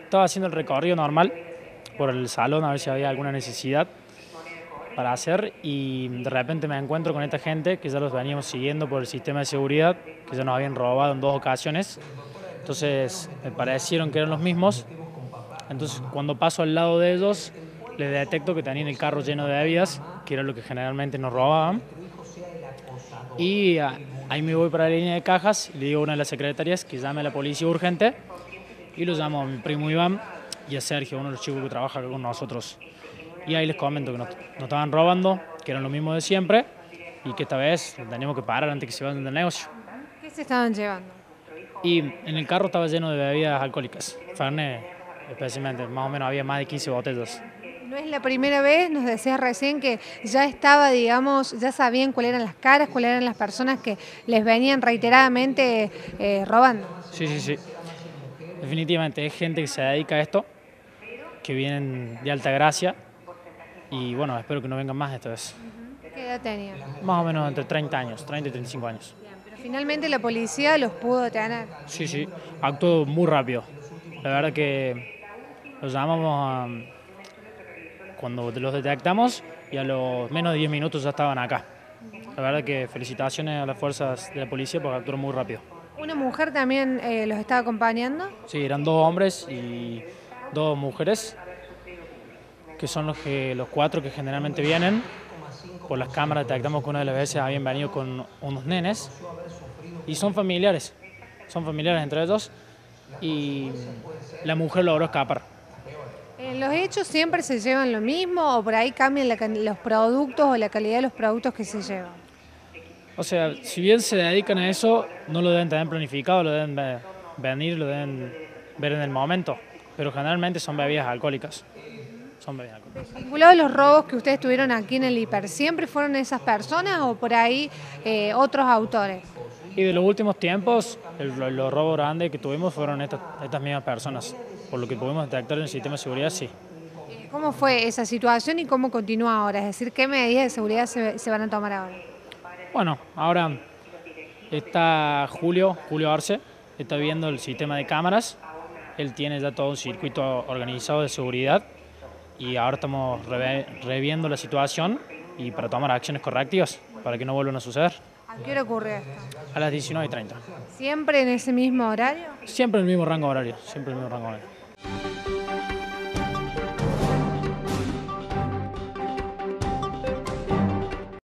estaba haciendo el recorrido normal por el salón a ver si había alguna necesidad para hacer y de repente me encuentro con esta gente que ya los veníamos siguiendo por el sistema de seguridad, que ya nos habían robado en 2 ocasiones. Entonces me parecieron que eran los mismos. Entonces cuando paso al lado de ellos, les detecto que tenían el carro lleno de bebidas, que era lo que generalmente nos robaban. Y ahí me voy para la línea de cajas y le digo a una de las secretarias que llame a la policía urgente y lo llamo a mi primo Iván y a Sergio, uno de los chicos que trabaja acá con nosotros. Y ahí les comento que nos estaban robando, que eran lo mismo de siempre y que esta vez teníamos que parar antes que se vayan del negocio. ¿Qué se estaban llevando? Y en el carro estaba lleno de bebidas alcohólicas, Fernet especialmente, más o menos había más de 15 botellas. No es la primera vez, nos decías recién que ya estaba, digamos, ya sabían cuáles eran las caras, cuáles eran las personas que les venían reiteradamente robando. Sí, sí, sí. Definitivamente es gente que se dedica a esto, que vienen de Altagracia y bueno, espero que no vengan más esta vez. ¿Qué edad tenían? Más o menos entre 30 años, 30 y 35 años. Pero finalmente la policía los pudo detener. Sí, sí, actuó muy rápido. La verdad que los llamamos cuando los detectamos y a los menos de 10 minutos ya estaban acá. La verdad que felicitaciones a las fuerzas de la policía porque actuaron muy rápido. ¿Una mujer también los estaba acompañando? Sí, eran 2 hombres y 2 mujeres, que son los 4 que generalmente vienen. Por las cámaras detectamos que una de las veces habían venido con unos nenes y son familiares entre ellos y la mujer logró escapar. ¿Los hechos siempre se llevan lo mismo o por ahí cambian los productos o la calidad de los productos que se llevan? O sea, si bien se dedican a eso, no lo deben tener planificado, lo deben venir, lo deben ver en el momento, pero generalmente son bebidas alcohólicas. Son bebidas alcohólicas. ¿Vinculados a los robos que ustedes tuvieron aquí en el Hiper, siempre fueron esas personas o por ahí otros autores? Y de los últimos tiempos, los robos grandes que tuvimos fueron estas mismas personas. Por lo que pudimos detectar en el sistema de seguridad, sí. ¿Cómo fue esa situación y cómo continúa ahora? Es decir, ¿qué medidas de seguridad se van a tomar ahora? Bueno, ahora está Julio Arce, está viendo el sistema de cámaras. Él tiene ya todo un circuito organizado de seguridad y ahora estamos reviendo la situación y para tomar acciones correctivas para que no vuelvan a suceder. ¿A qué hora ocurre esto? A las 19:30. ¿Siempre en ese mismo horario? Siempre en el mismo rango horario, siempre en el mismo rango horario.